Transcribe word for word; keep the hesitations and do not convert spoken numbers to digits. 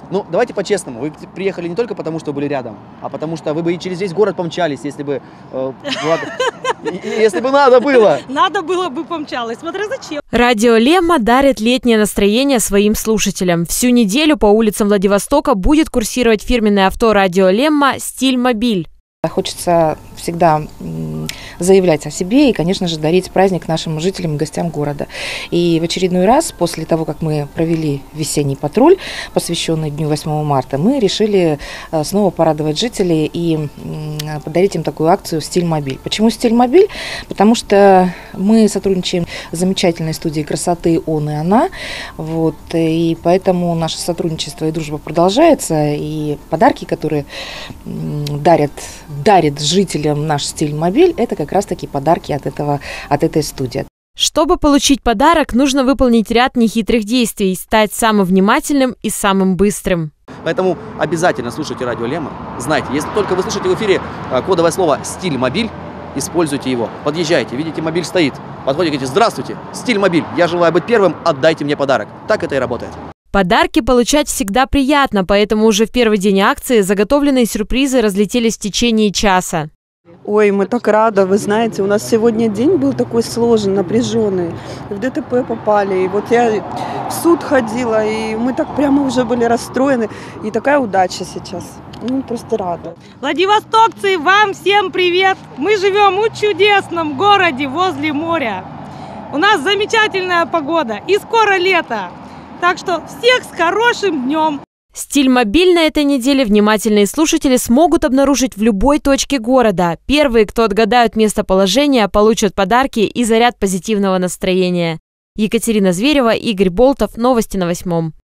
Ну, давайте по-честному. Вы приехали не только потому, что были рядом, а потому что вы бы и через весь город помчались, если бы, э, Влад... если бы надо было. Надо было бы помчалась. Смотри, зачем. Радио Лемма дарит летнее настроение своим слушателям. Всю неделю по улицам Владивостока будет курсировать фирменное авто Радио Лемма «Стильмобиль». Хочется всегда заявлять о себе и, конечно же, дарить праздник нашим жителям и гостям города. И в очередной раз, после того, как мы провели весенний патруль, посвященный Дню восьмого марта, мы решили снова порадовать жителей и подарить им такую акцию «Стильмобиль». Почему «Стильмобиль»? Потому что мы сотрудничаем с замечательной студией красоты «Он и она». Вот, и поэтому наше сотрудничество и дружба продолжается. И подарки, которые дарят, дарит жителям наш «Стильмобиль», это как раз-таки подарки от, этого, от этой студии. Чтобы получить подарок, нужно выполнить ряд нехитрых действий, стать самым внимательным и самым быстрым. Поэтому обязательно слушайте Радио Лемма. Знайте, если только вы слышите в эфире кодовое слово «Стильмобиль», используйте его. Подъезжайте, видите, мобиль стоит. Подходите, говорите: «Здравствуйте, Стильмобиль, я желаю быть первым, отдайте мне подарок». Так это и работает. Подарки получать всегда приятно, поэтому уже в первый день акции заготовленные сюрпризы разлетелись в течение часа. Ой, мы так рады, вы знаете, у нас сегодня день был такой сложный, напряженный. В ДТП попали, и вот я в суд ходила, и мы так прямо уже были расстроены. И такая удача сейчас. Ну, просто рада. Владивостокцы, вам всем привет! Мы живем в чудесном городе возле моря. У нас замечательная погода и скоро лето. Так что всех с хорошим днем! «Стильмобиль» на этой неделе внимательные слушатели смогут обнаружить в любой точке города. Первые, кто отгадают местоположение, получат подарки и заряд позитивного настроения. Екатерина Зверева, Игорь Болтов. Новости на восьмом.